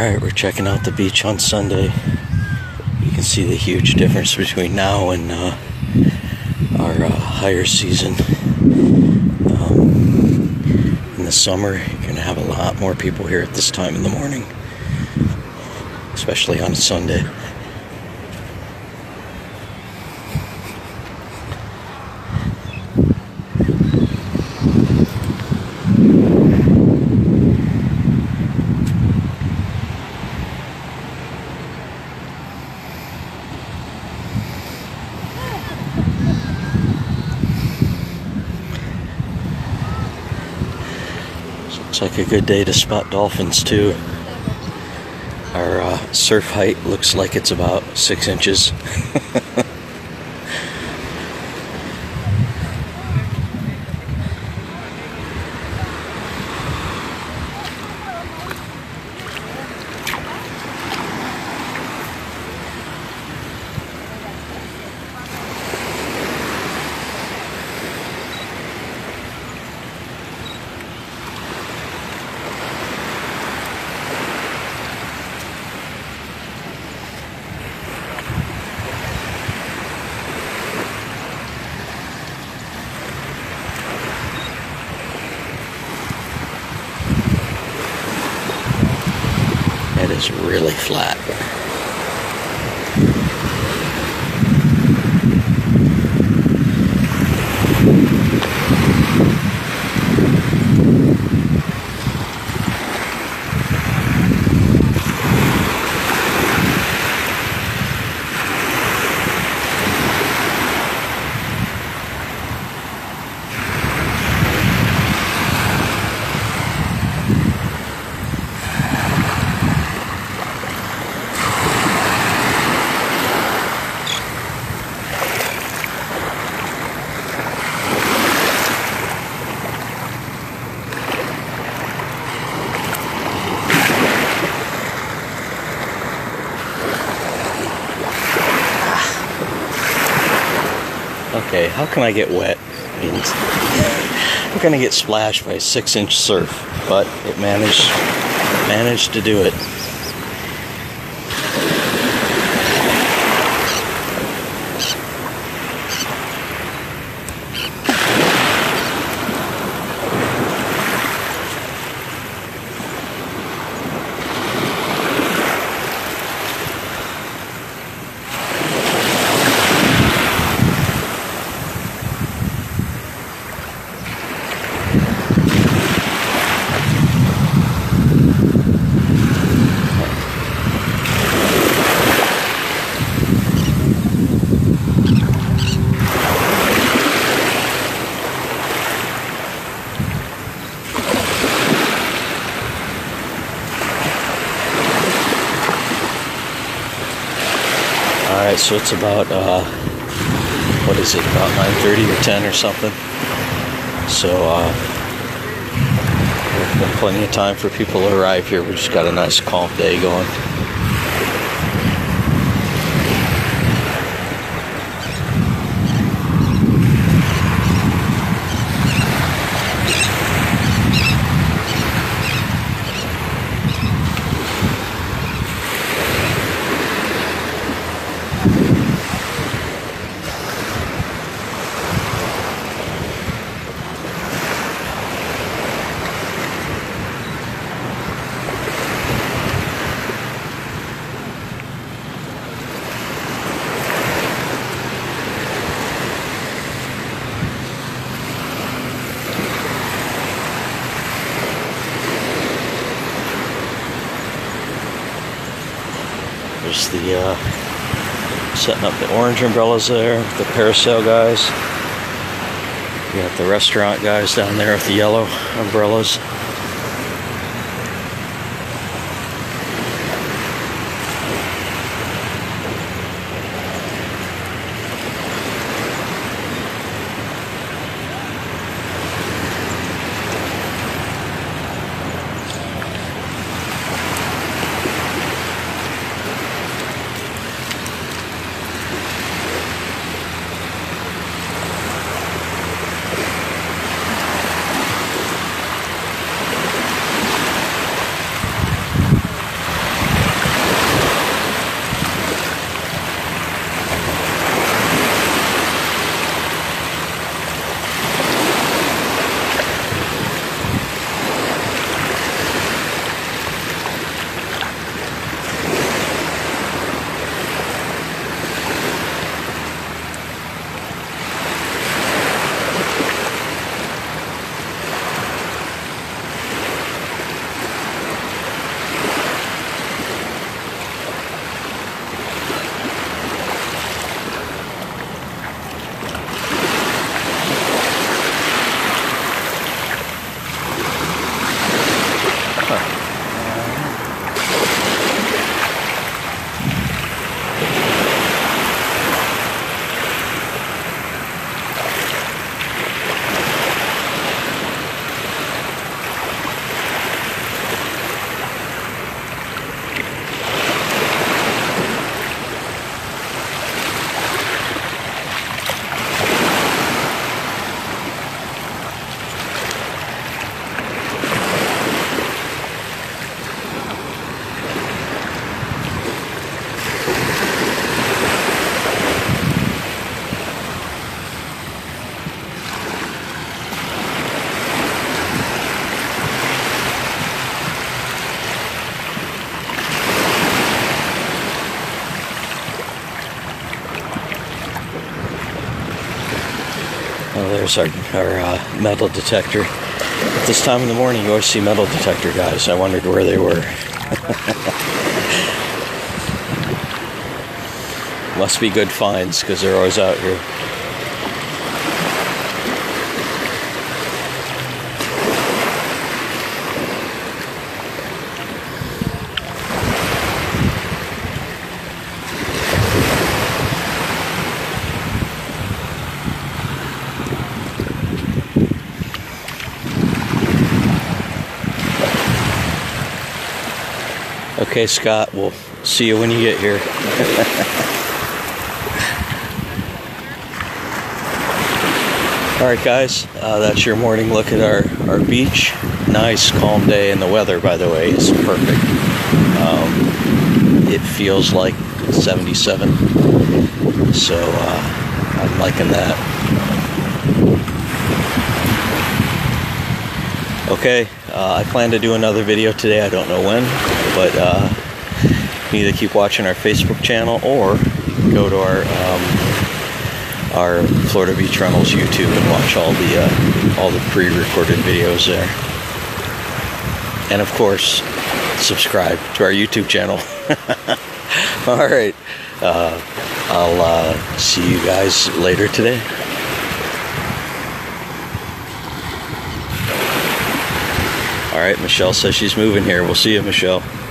Alright, we're checking out the beach on Sunday. You can see the huge difference between now and our higher season. In the summer, you're going to have a lot more people here at this time in the morning, especially on a Sunday. Looks like a good day to spot dolphins too. Our surf height looks like it's about 6 inches. It is really flat. Okay, how can I get wet? I mean, I'm gonna get splashed by a 6-inch surf, but it managed to do it. Alright, so it's about, what is it, about 9:30 or 10 or something. So, there's been plenty of time for people to arrive here. We just got a nice calm day going. There's the setting up the orange umbrellas there with the parasail guys. You got the restaurant guys down there with the yellow umbrellas. Oh, there's our metal detector. At this time in the morning, you always see metal detector guys. I wondered where they were. Must be good finds, because they're always out here. Okay, Scott, we'll see you when you get here. Alright guys, that's your morning look at our beach. Nice, calm day, and the weather, by the way, is perfect. It feels like 77, so I'm liking that. Okay, I plan to do another video today. I don't know when, but you can either keep watching our Facebook channel, or you can go to our Florida Beach Rentals YouTube and watch all the pre-recorded videos there. And of course, subscribe to our YouTube channel. All right, I'll see you guys later today. All right, Michelle says she's moving here. We'll see you, Michelle.